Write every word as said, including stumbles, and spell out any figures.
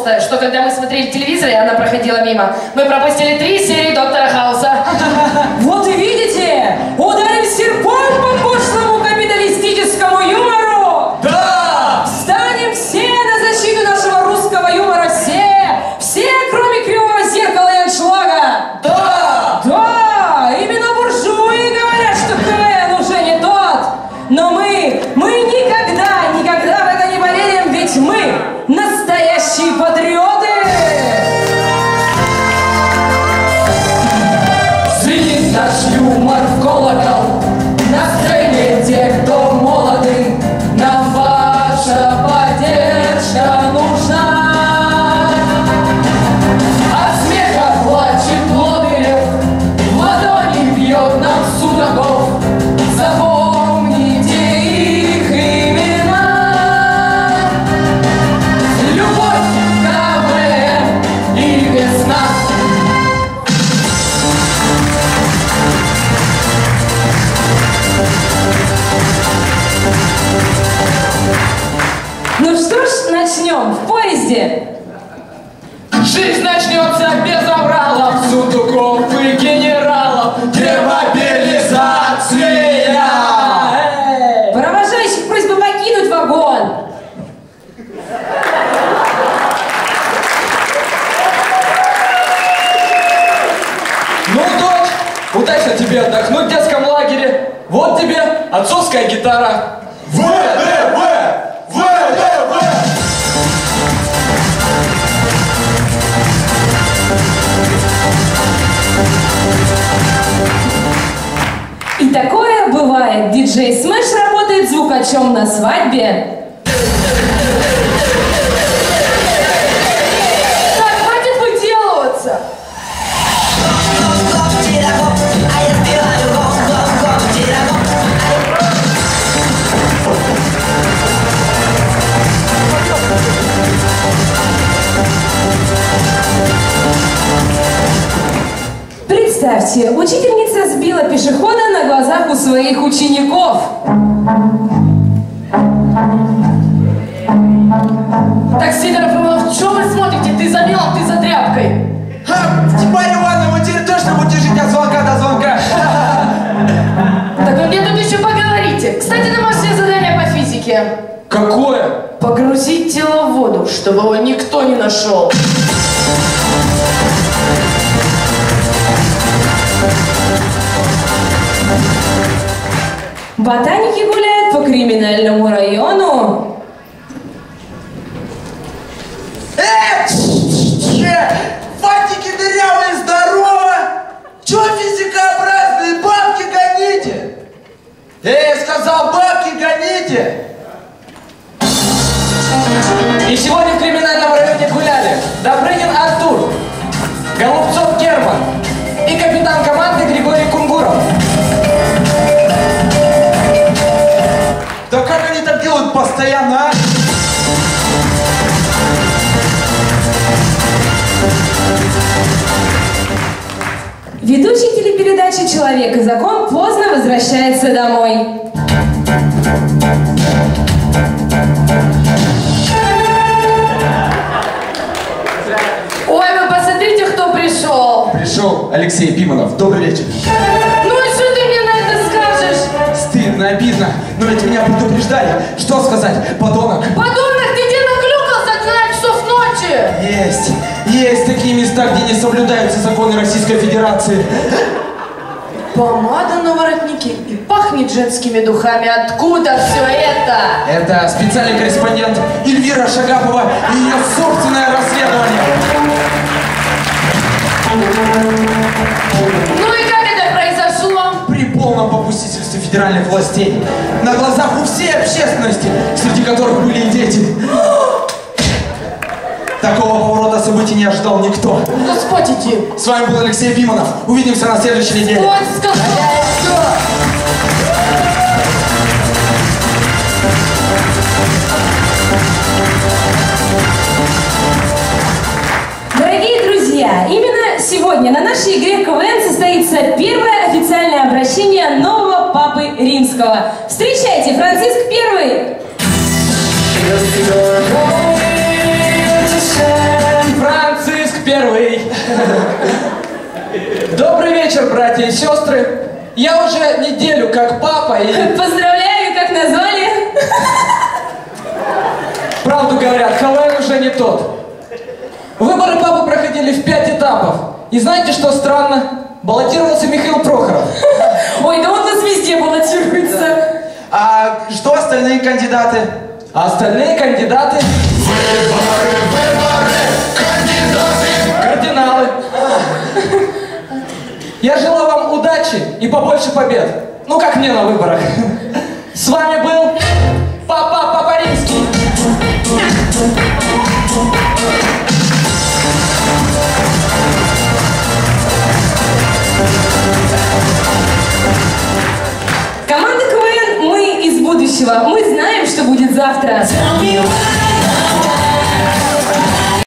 толстая, что когда мы смотрели телевизор, и она проходила мимо, мы пропустили три серии Доктора Хауса. Вот и видите, ударим серпом по пошлому капиталистическому юмору. Да! Встанем все на защиту нашего русского юмора, все, все, кроме кривого зеркала и аншлага. Да! Да, именно буржуи говорят, что КВН уже не тот. Но мы, мы никогда, никогда в это не поверим, ведь мы настоящие патриоты. Звенит наш юмор в колокол, на сцене те, кто молоды, нам ваша поддержка нужна. От смеха плачет Лодырев, в ладони бьет нам Судаков. Запомните их имена. Любовь, КВН и весна. Ну что ж, начнем в поезде. Жизнь начнется без авралов, сундуков и генералов. Демобилизация! Провожающих просьба покинуть вагон. Ну, дочь, удачно тебе отдохнуть в детском лагере. Вот тебе отцовская гитара. В, Д, В, В, Д, В. И такое бывает. Диджей Смэш работает звукачом на свадьбе. Так, хватит выделываться. Представьте, учительница сбила пешехода на глазах у своих учеников. Так, Сидоров Иванов, что вы смотрите? Ты за мелом, ты за тряпкой. Ха, Степан Ивановна, вы теперь точно будете жить от звонка до звонка. Так вы мне тут еще поговорите. Кстати, домашнее задание по физике. Какое? Погрузить тело в воду, чтобы его никто не нашел. Ботаники гуляют по криминальному району. Эх, фантики дырявые, здорово! Чё физикообразные, бабки гоните? Эй, сказал, бабки гоните! И сегодня в криминальном районе гуляли Добрынин Артур, Голубцов Герман и капитан команды Григорий Кунгуров. Да как они так делают постоянно, а? Ведущий телепередачи «Человек и закон» поздно возвращается домой. Ой, вы посмотрите, кто пришел. Пришел Алексей Пиманов. Добрый вечер. Ну и что ты мне на это скажешь? Стыдно, обидно, но ведь меня предупреждали. Что сказать, подонок? Подумай, ты где наклюкался к двенадцати часов ночи? Есть, есть такие места, где не соблюдаются законы Российской Федерации. Помада на воротнике и пахнет женскими духами. Откуда все это? Это специальный корреспондент Эльвира Шагапова и ее собственное расследование. Ну и как это произошло? При полном попустительстве федеральных властей, на глазах у всей общественности, среди которых были и дети. Такого поворота событий не ожидал никто. Господь иди. С вами был Алексей Пиманов. Увидимся на следующей неделе. Вот сказал. Дорогие друзья, именно сегодня на нашей игре КВН состоится первое официальное обращение нового Папы Римского. Встречайте, Франциск Первый! You're going to say вечер, братья и сестры. Я уже неделю как папа и... Поздравляю, как назвали? Правду говорят, КВН уже не тот. Выборы папы проходили в пять этапов. И знаете, что странно? Баллотировался Михаил Прохоров. Ой, да он у нас везде баллотируется. А что остальные кандидаты? А остальные кандидаты... Выборы, выборы, кандидаты! Кардиналы. Я желаю вам удачи и побольше побед. Ну, как мне на выборах. С вами был Папа Папа Римский. Команда КВН «Мы из будущего». Мы знаем, что будет завтра.